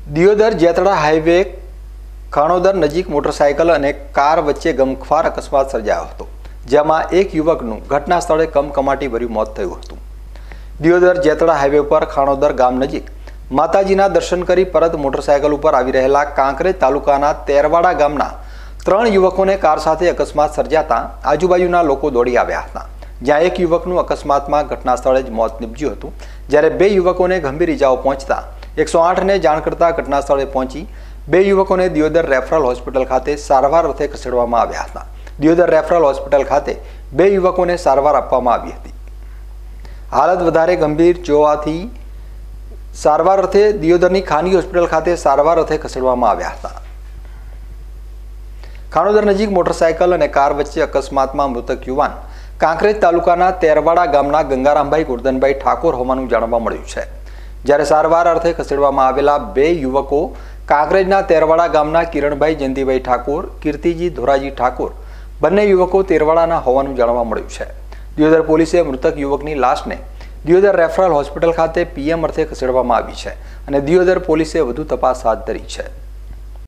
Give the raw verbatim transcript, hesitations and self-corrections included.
Deodar Jetda highway ખાણોદર નજીક motorcycle અને car વચ્ચે ગમખ્વાર અકસ્માત સર્જાયો હતો, જેમાં એક યુવકનું ઘટના સ્થળે કમકમાટી ભર્યું મોત થયું હતું। દિયોદર જેતડા હાઈવે પર ખાણોદર ગામ નજીક માતાજીના દર્શન કરી પરત મોટરસાયકલ ઉપર આવી રહેલા કાંકરેજ તાલુકાના તેરવાડા ગામના ત્રણ યુવકોને કાર સાથે અકસ્માત સર્જાતા આજુબાજુના લોકો દોડી આવ્યા હતા, જ્યાં એક યુવકનું અકસ્માતમાં ઘટના સ્થળે જ મોત નીપજ્યું હતું, જ્યારે બે યુવકોને ગંભીર ઇજાઓ પહોંચતા એકસો આઠ ને જાણ કરતા ઘટના સ્થળે પહોંચી બે યુવકોને દિયોદર રેફરલ હોસ્પિટલ ખાતે સારવાર અર્થે ખસેડવામાં આવ્યા હતા। દિયોદર રેફરલ હોસ્પિટલ ખાતે બે યુવકોને સારવાર આપવામાં આવી હતી। હાલત વધારે ગંભીર જોવાથી સારવાર અર્થે દિયોદરની ખાનગી હોસ્પિટલ ખાતે સારવાર અર્થે ખસેડવામાં આવ્યા હતા। ખાણોદર નજીક મોટરસાયકલ અને કાર વચ્ચે અકસ્માતમાં મૃતક યુવાન કાંકરેજ તાલુકાના તેરવાડા ગામના ગંગારામભાઈ ગોરધનભાઈ ઠાકોર હોવાનું જાણવા મળ્યું છે, જ્યારે સારવાર અર્થે ખસેડવામાં આવેલા બે યુવકો કાંકરેજના તેરવાડા ગામના કિરણભાઈ જયંતિભાઈ ઠાકોર, કીર્તિજી ધોરાજી ઠાકોર બંને યુવકો તેરવાડાના હોવાનું જાણવા મળ્યું છે। દિયોદર પોલીસે મૃતક યુવકની લાશને દિયોદર રેફરલ હોસ્પિટલ ખાતે પીએમ અર્થે ખસેડવામાં આવી છે અને દિયોદર પોલીસે વધુ તપાસ હાથ ધરી છે।